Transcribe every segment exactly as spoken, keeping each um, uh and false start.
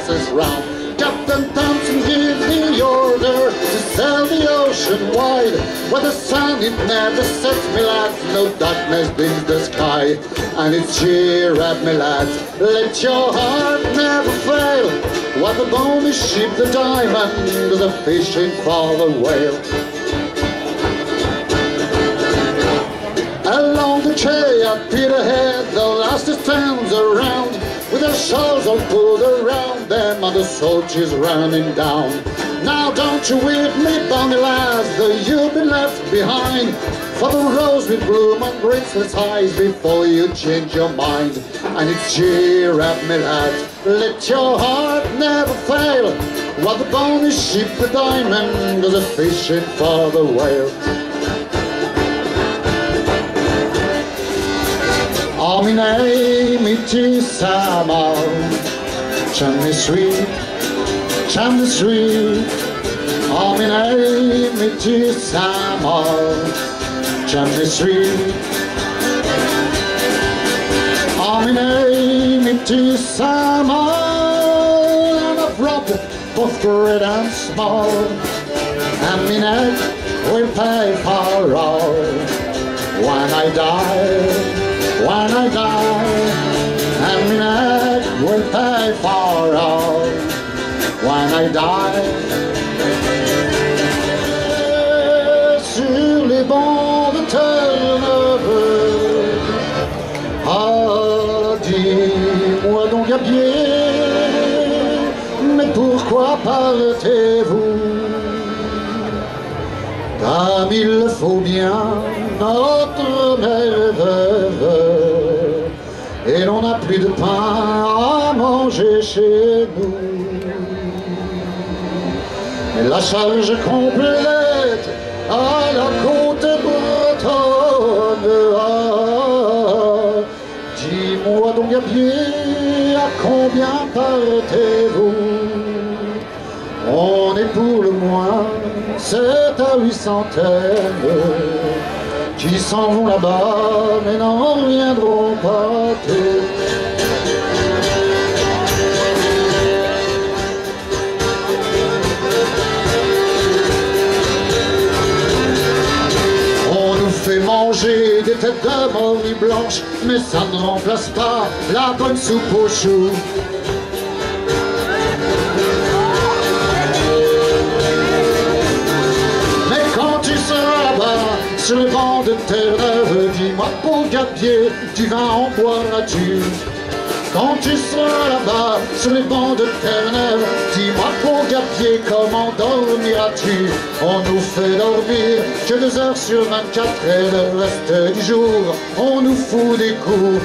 passes round. Captain Thompson gives the order to sail the ocean wide, where the sun it never sets, me lads, no darkness dims the sky. And it's cheer up, me lads, let your heart never fail, while the bony ship, the diamond, is a fishing for the whale. Along the quay at Peterhead, the last stands around, with their shawls all pulled around them and the soldiers running down. Now don't you weep me, bonny lads, that you've been left behind, for the rose will bloom on graceless eyes before you change your mind. And it's cheer up, me lads, let your heart never fail, while the bony ship, the diamond, goes a fishing for the whale. Oh, my name it is Summer, chimney sweet, chimney sweet. Oh, my name it is Summer, chimney sweet. Oh, my name it is Summer, and I've robbed both great and small, and my neck will pay for all when I die. When I die, and my neck will pay for all when I die. Sur les bancs de Terre-Neuve, ah, dis-moi donc à pied, mais pourquoi partez-vous? Comme il le faut bien, notre mère veuve, et l'on n'a plus de pain à manger chez nous. Mais la charge complète à la côte bretonne, ah, dis-moi donc à pied, à combien partez-vous? On est pour le moins sept à huit centaines qui s'en vont là-bas mais n'en reviendront pas tous. On nous fait manger des têtes de morue blanche, mais ça ne remplace pas la bonne soupe aux choux. Sur les bancs de Terre-Neuve, dis-moi, beau gabier, du vin en boiras-tu? Quand tu seras là-bas, sur les bancs de Terre-Neuve, dis-moi, beau gabier, comment dormiras-tu? On nous fait dormir que deux heures sur vingt-quatre et le reste du jour, on nous fout des coups.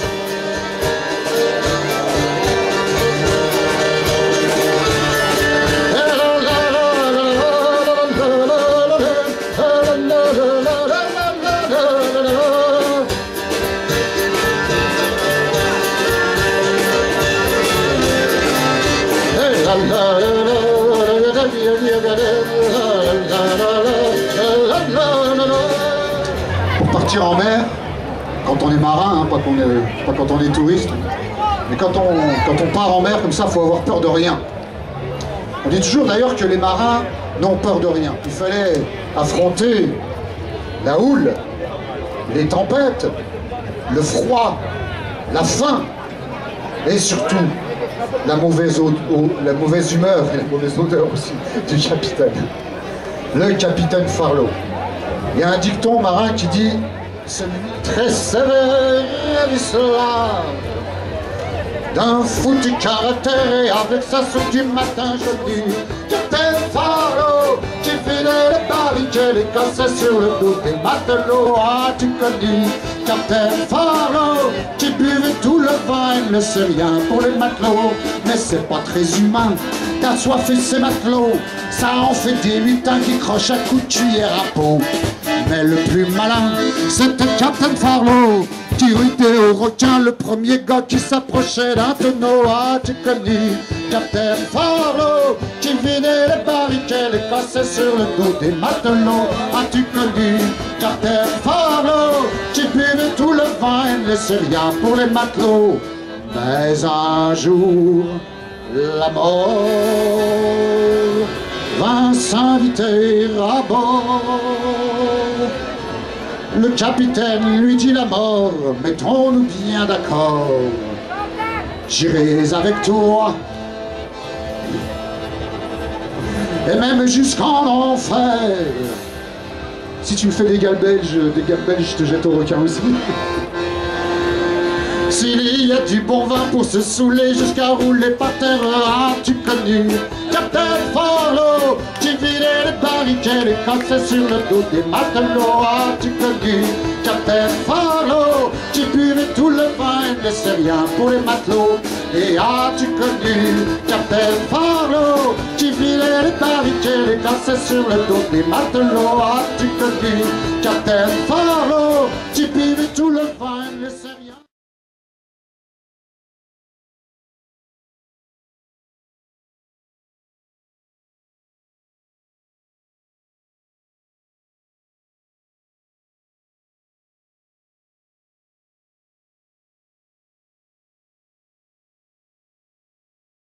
Pour partir en mer, quand on est marin, hein, pas, qu'on est, pas quand on est touriste, mais quand on, quand on part en mer comme ça, il faut avoir peur de rien. On dit toujours d'ailleurs que les marins n'ont peur de rien. Il fallait affronter la houle, les tempêtes, le froid, la faim et surtout la mauvaise, eau, la mauvaise humeur et la mauvaise odeur aussi du capitaine. Le capitaine Farlow. Il y a un dicton marin qui dit « Celui très sévère l'islam d'un foutu caractère et avec sa soupe du matin je dis Capitaine Farlow qui filait les barriques, les cassait sur le dos des matelots. Ah, tu connais Capitaine Farlow qui buvait tout le vin, il ne sait rien pour les matelots, mais c'est pas très humain d'assoiffer ces matelots, ça en fait des lutins qui crochent à coups de cuillère à peau. Mais le plus malin, c'était Capitaine Farlow qui rudait au requin le premier gars qui s'approchait d'un tonneau. Ah, tu connais Capitaine Farlow qui vidait les barriques et les cassait sur le dos des matelots. Ah, tu connais Capitaine Farlow qui buvait tout le vin et ne laissait rien pour les matelots. Mais un jour, la mort vint s'inviter à bord. Le capitaine lui dit la mort, mettons-nous bien d'accord. J'irai avec toi, et même jusqu'en enfer. Si tu me fais des gales belges, des gales belges, je te jette au requin aussi. S'il y a du bon vin pour se saouler jusqu'à rouler par terre, as-tu connu Captain Farlow qui vidait les barricades et cassait sur le dos des matelots? As-tu connu Captain Farlow qui buvait tout le vin et ne laissait rien pour les matelots? Et as-tu connu Captain Farlow qui vidait les barricades et cassait sur le dos des matelots? As-tu connu Captain Farlow